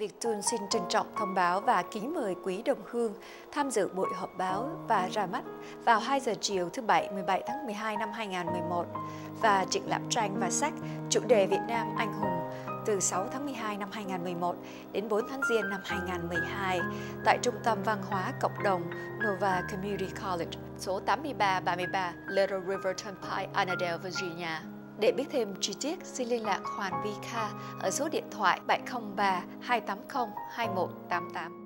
Việt Tuôn xin trân trọng thông báo và kính mời quý đồng hương tham dự buổi họp báo và ra mắt vào 2 giờ chiều thứ Bảy 17 tháng 12 năm 2011 và triển lãm tranh và sách chủ đề Việt Nam Anh Hùng từ 6 tháng 12 năm 2011 đến 4 tháng Giêng năm 2012 tại Trung tâm Văn hóa Cộng đồng Nova Community College, số 8333 Little River Turnpike, Annandale, Virginia. Để biết thêm chi tiết, xin liên lạc Hoàng Vi Kha ở số điện thoại 703 280 2188.